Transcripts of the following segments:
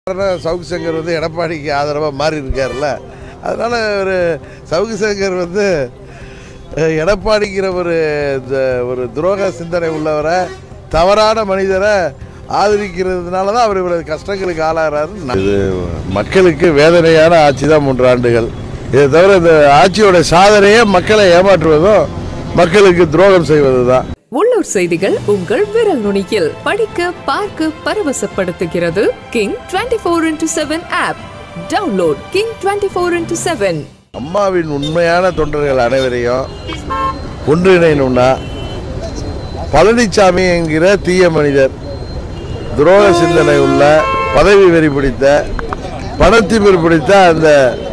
சவுக்கு சங்கர் வந்து எடப்பாடிக்கு ஆதரவாக மாறி இருக்கார்ல, அதனால் ஒரு சவுக்கு சங்கர் வந்து எடப்பாடிங்கிற ஒரு துரோக சிந்தனை உள்ளவரை, தவறான மனிதரை ஆதரிக்கிறதுனால தான் அவர் இவ்வளவு கஷ்டங்களுக்கு ஆளாகிறாரு. இது மக்களுக்கு வேதனையான ஆட்சி தான் 3 ஆண்டுகள். இதை தவிர இந்த ஆட்சியோட சாதனையே மக்களை ஏமாற்றுவதும் மக்களுக்கு துரோகம் செய்வது தான். உள்ளூர் செய்திகள் உங்கள் விரல் நுனியில் படிக்க பார்க்க பரவசப்படுத்துகிறது king 24x7 app. Download king 24x7. அம்மாவின் உண்மையான தொண்டர்கள் அனைவரையும் ஒன்றிணைணும்னா பழனிசாமி என்கிற தீய மனிதர், துரோக சிந்தனை உள்ள, பதவி வெறி பிடித்த, பணத்திமிர் பிடித்த அந்த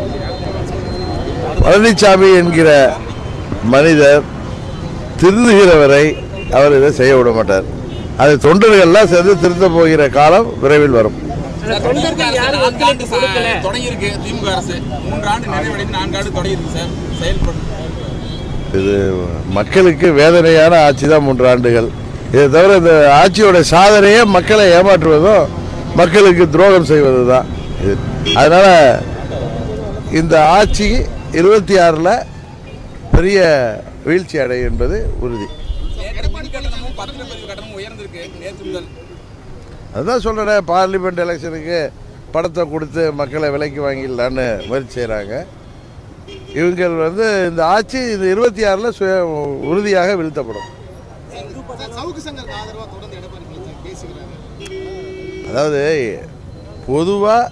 பழனிசாமி என்கிற மனிதர் திருந்துகிறவரை அவர் இதை செய்ய விட மாட்டார். அது தொண்டர்கள்லாம் சேர்ந்து திருத்த போகிற காலம் விரைவில் வரும். இது மக்களுக்கு வேதனையான ஆட்சி தான் 3 ஆண்டுகள். இதை தவிர இந்த ஆட்சியோட சாதனையே மக்களை ஏமாற்றுவதும் மக்களுக்கு துரோகம் செய்வது தான். அதனால இந்த ஆட்சி 26ல் பெரிய வீழ்ச்சி அடையும் என்பது உறுதி. அதுதான் சொல்கிறேன், பார்லிமெண்ட் எலெக்ஷனுக்கு படத்தை கொடுத்து மக்களை விலைக்கு வாங்கிடலான்னு முயற்சி செய்கிறாங்க. இவங்க வந்து இந்த ஆட்சி இந்த 26ல் உறுதியாக வீழ்த்தப்படும். அதாவது பொதுவாக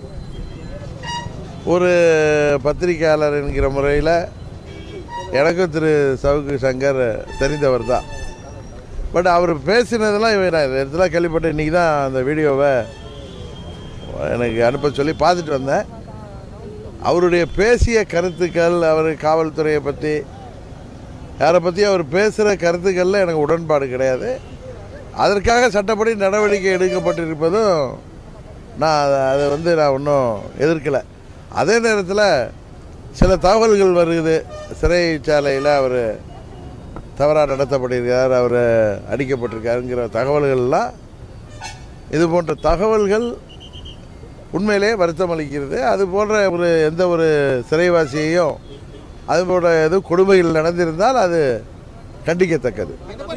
ஒரு பத்திரிகையாளர் என்கிற முறையில் எனக்கும் திரு சவுக்கு சங்கர் தெரிந்தவர் தான். பட் அவர் பேசினதெல்லாம் இடத்துல கேள்விப்பட்டு இன்றைக்கி தான் அந்த வீடியோவை எனக்கு அனுப்ப சொல்லி பார்த்துட்டு வந்தேன். அவருடைய பேசிய கருத்துக்கள், அவர் காவல்துறையை பற்றி யாரை பற்றி அவர் பேசுகிற கருத்துக்களில் எனக்கு உடன்பாடு கிடையாது. அதற்காக சட்டப்படி நடவடிக்கை எடுக்கப்பட்டிருப்பதும் அதை நான் ஒன்றும் எதிர்க்கலை. அதே நேரத்தில் சில தகவல்கள் வருது, சிறைச்சாலையில் அவர் தவறாக நடத்தப்பட்டிருக்கார், அவர் அடிக்கப்பட்டிருக்காருங்கிற தகவல்கள்லாம், இது போன்ற தகவல்கள் உண்மையிலேயே வருத்தம் அளிக்கிறது. அது போன்ற எந்த ஒரு சிறைவாசியையும் அது போன்ற எதுவும் கொடுமைகள் நடந்திருந்தால் அது கண்டிக்கத்தக்கது.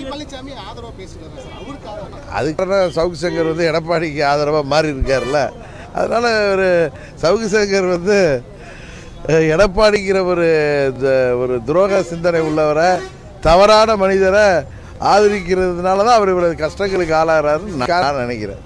அதுக்கான சவுக்கு சங்கர் வந்து எடப்பாடிக்கு ஆதரவாக மாறி இருக்கார்ல, அதனால் ஒரு சவுக்கு சங்கர் வந்து எடப்பாடிங்கிற ஒரு துரோக சிந்தனை உள்ளவரை, தவறான மனிதரை ஆதரிக்கிறதுனால தான் அவர் இவ்வளவு கஷ்டங்களுக்கு ஆளாகிறாருன்னு நான் நினைக்கிறேன்.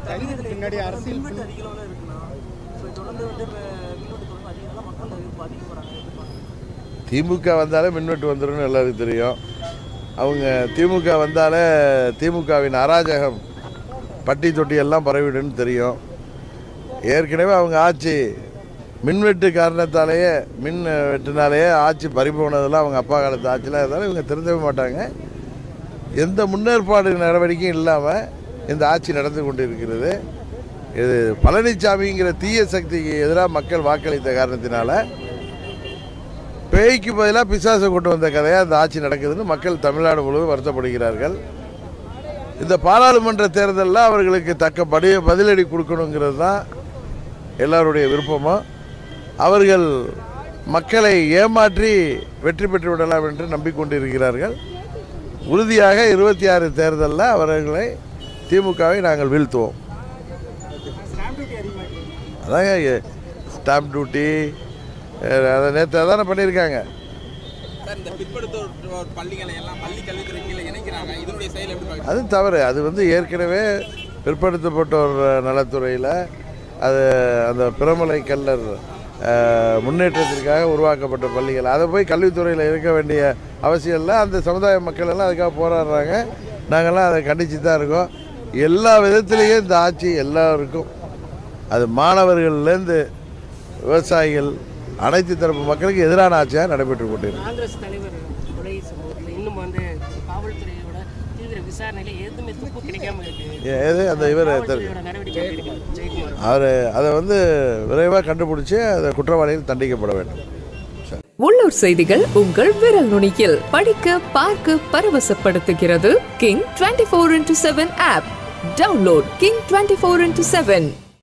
திமுக வந்தாலே மின்வெட்டு வந்துடும் எல்லாருக்கும் தெரியும். அவங்க திமுக வந்தாலே திமுகவின் அராஜகம் பட்டி தொட்டி எல்லாம் பரவிடுன்னு தெரியும். ஏற்கனவே அவங்க ஆட்சி மின்வெட்டு காரணத்தாலேயே, மின் வெட்டினாலேயே ஆட்சி பறிபோனதெல்லாம் அவங்க அப்பா காலத்து ஆட்சியில் இருந்தாலும் இவங்க திருந்தவே மாட்டாங்க. எந்த முன்னேற்பாடு நடவடிக்கையும் இல்லாமல் இந்த ஆட்சி நடந்து கொண்டு இருக்கிறது. இது பழனிசாமிங்கிற தீய சக்திக்கு எதிராக மக்கள் வாக்களித்த காரணத்தினால பேய்க்கு பதிலாக பிசாசை கொண்டு வந்த கதையாக இந்த ஆட்சி நடக்குதுன்னு மக்கள் தமிழ்நாடு முழுவதும் வருத்தப்படுகிறார்கள். இந்த பாராளுமன்ற தேர்தலில் அவர்களுக்கு தக்க பதிலடி கொடுக்கணுங்கிறது தான் எல்லாருடைய விருப்பமும். அவர்கள் மக்களை ஏமாற்றி வெற்றி பெற்று விடலாம் என்று நம்பிக்கொண்டிருக்கிறார்கள். உறுதியாக 26 தேர்தலில் அவர்களை, திமுகவை நாங்கள் வீழ்த்துவோம். அதாங்க ஸ்டாம்ப் டியூட்டி அதை நேற்று தானே பண்ணியிருக்காங்க. அது தவறு. அது வந்து ஏற்கனவே பிற்படுத்தப்பட்டோர் நலத்துறையில் அது அந்த பிரமலை கல்லர் முன்னேற்றத்திற்காக உருவாக்கப்பட்ட பள்ளிகள், அதை போய் கல்வித்துறையில் இருக்க வேண்டிய அவசியம் இல்லை. அந்த சமுதாய மக்கள் எல்லாம் அதுக்காக போராடுறாங்க. நாங்கள்லாம் அதை கண்டித்து தான் இருக்கோம். எல்லா விதத்திலையும் இந்த ஆட்சி எல்லாருக்கும், அது மாணவர்கள்லேருந்து விவசாயிகள் அனைத்து தரப்பு மக்களுக்கு எதிரான ஆட்சியாக நடைபெற்று கொண்டிருக்கு. காங்கிரஸ் தலைவர் கொலை சம்பவத்தில் இன்னும் வந்து காவல்துறையோட தீவிர விசாரணையில் எதுவுமே துப்பு கிடைக்காம இருக்கு. அந்த இவர் அவர் அதை வந்து விரைவாக கண்டுபிடிச்சி அந்த குற்றவாளிகள் தண்டிக்கப்பட வேண்டும். உள்ளூர் செய்திகள் உங்கள் விரல் நுனியில் படிக்க பார்க்க பரவசப்படுத்துகிறது king 24x7 app. Download king 24x7.